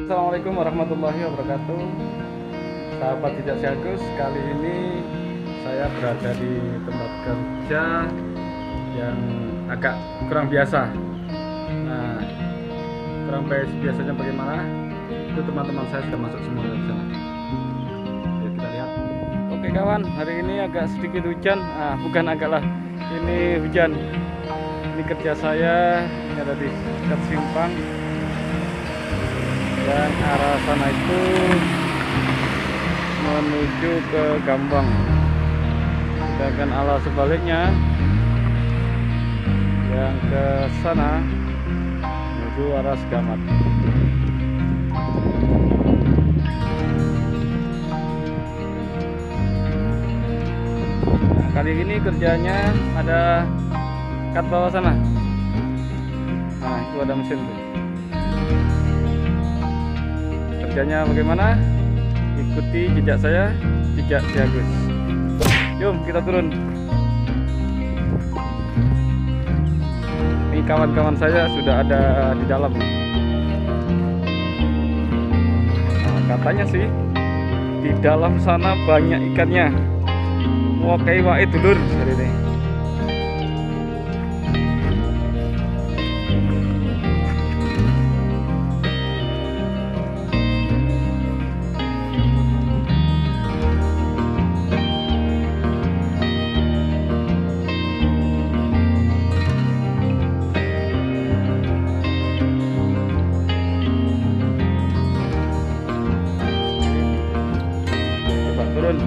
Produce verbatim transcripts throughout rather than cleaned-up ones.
Assalamualaikum warahmatullahi wabarakatuh. Sahabat Jejak Si Agus, kali ini saya berada di tempat kerja yang agak kurang biasa. Nah, kurang biasanya bagaimana? Itu teman-teman saya sudah masuk semua di sana. Yuk kita lihat. Oke kawan, hari ini agak sedikit hujan. Ah, bukan agak lah, ini hujan. Ini kerja saya, ini ada di dekat simpang. Dan arah sana itu menuju ke Gambang, sedangkan arah sebaliknya yang ke sana menuju arah Segamat. Nah, kali ini kerjanya ada kat bawah sana. Nah, itu ada mesin tuh. Kerjanya bagaimana? Ikuti jejak saya, Jejak Si Agus. Yuk kita turun. Ini kawan-kawan saya sudah ada di dalam. Nah, katanya sih di dalam sana banyak ikannya. Wah, kayak wae dulur hari ini. Turun.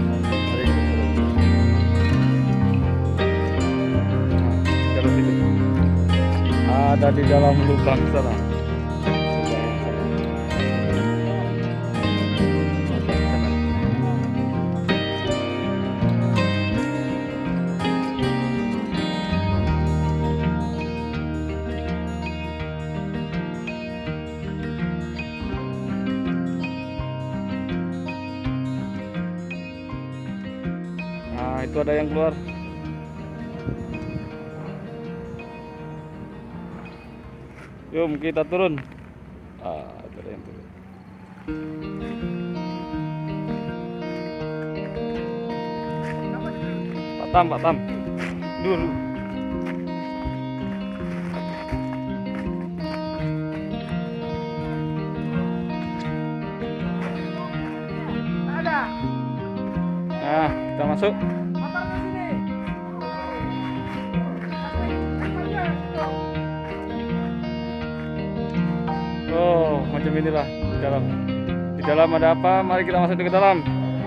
Nah, situ. Ada di dalam lubang sana. Nah, itu ada yang keluar. Yuk kita turun. Ah, itu ada yang turun. Pak Tam, Pak Tam. Dulu. Ada. Nah, kita masuk. Oh, macam inilah di dalam. Di dalam ada apa? Mari kita masuk ke dalam.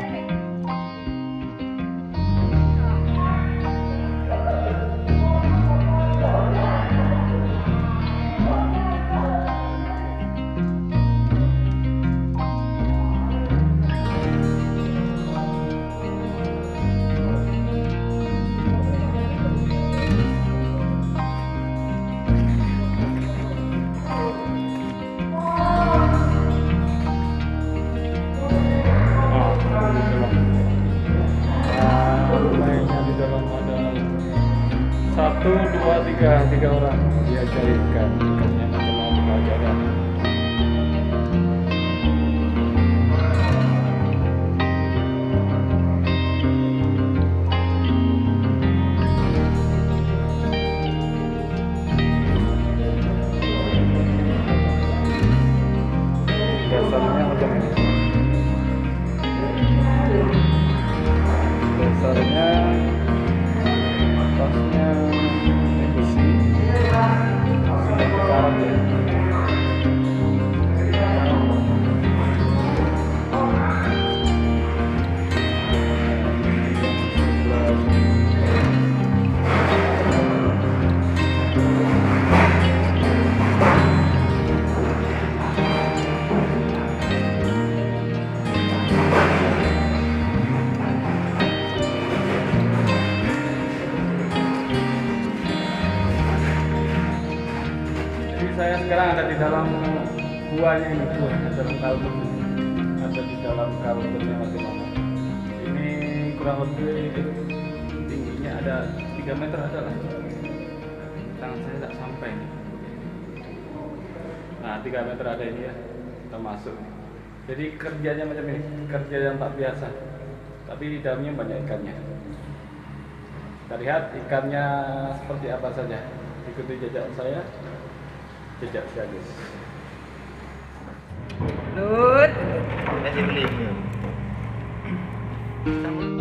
Satu, dua, tiga, tiga orang diajari ikan, ikannya macam-macam pelajaran. Dasarnya macam ini. Dasarnya atasnya besi, besi karat ya. Saya sekarang ada di dalam buahnya ini, buah dalam kaldu, ada di dalam kaldunya masing-masing. Ini kurang lebih tingginya ada tiga meter ada lah. Tangan saya tak sampai. Nah, tiga meter ada ini ya. kita masuk. Jadi kerjanya macam ini, kerja yang tak biasa, tapi di dalamnya banyak ikannya. Kita lihat ikannya seperti apa saja. Ikuti jejak saya, jejak si Agus. Lut. Kasih beli.